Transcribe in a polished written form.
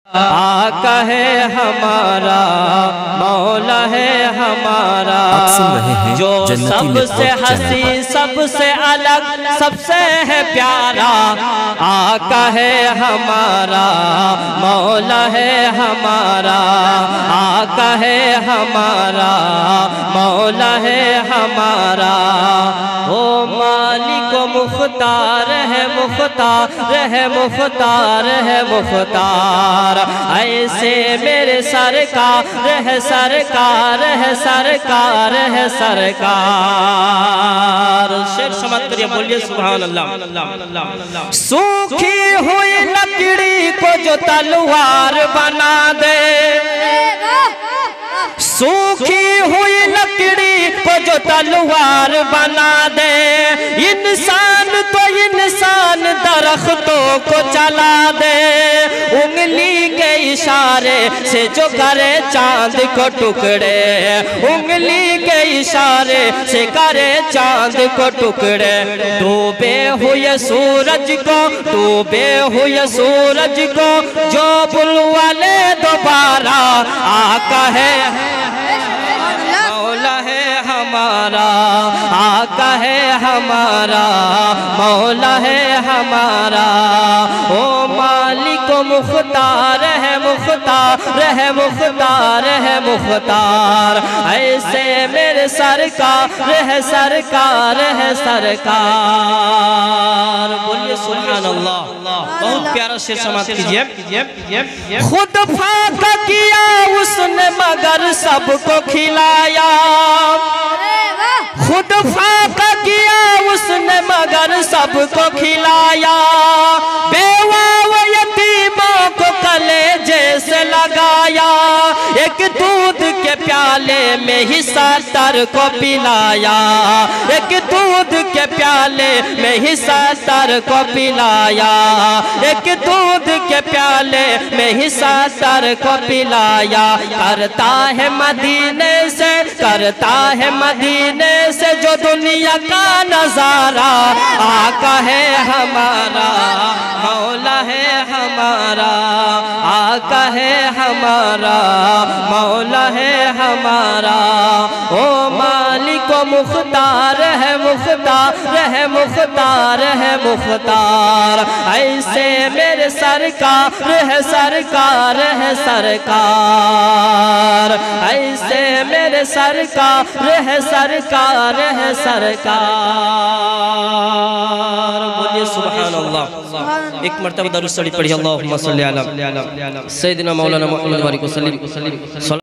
आका है हमारा, मौला है हमारा, जो सबसे हंसी सबसे अलग सबसे है प्यारा। आका है हमारा, मौला है हमारा, आका है हमारा, मौला है हमारा। ओ मालिक मुख्तार है, मुख्तार है, मुख्तार है, मुख्तार। ऐसे मेरे सरकार है, सरकार है, सरकार है, सरकार। शेर समाप्त करिए, बोलिए सुभान अल्लाह। सूखी हुई लकड़ी को जो तलवार बना दे, सूखी हुई लकड़ी को जो तलवार बना दे, इंसान तो इंसान दरख्तों को चला दे। उंगली के इशारे से जो करे चांद को टुकड़े, उंगली के इशारे से करे चांद को टुकड़े। डूबे हुए सूरज को, डूबे हुए सूरज को जो बुलवा ले दोबारा। आका है, मौला है हमारा, आका है हमारा, मौला है हमारा। ओ मालिक मुख्तार है, मुख्तार है, मुख्तार है, मुख्तार। ऐसे मेरे सरकार है, सरकार है, सरकार। बोलिए सुभान अल्लाह। बहुत प्यारा शेर समाप्त कीजिए। खुद फाका किया उसने मगर सबको खिलाया, खुद फाका किया उसने मगर सबको खिलाया। बेवा व यतीमों को कलेजे से लगाया, एक दूध के प्याले में ही 70 को पिलाया, एक दूध के प्याले में ही 70 को पिलाया, एक दूध के प्याले में ही 70 को पिलाया। करता है मदीने से, करता है मदीने से जो दुनिया का नजारा। आका है हमारा, मौला है हमारा, आका है हमारा, मौला है हमारा। ओ मालिक मुख्तार है, मुख्तार है, मुख्तार है, मुख्तार। ऐसे मेरे सरकार है, सरकार है, सरकार। ऐसे मेरे सरकार है, सरकार है, सरकार। बोलिए सुभान अल्लाह। एक मर्तबा दरूद शरीफ पढ़िए, अल्लाहुम्मा सल्ली अला सय्यिदिना मौलाना मुहम्मद व आलिहि वसल्लम।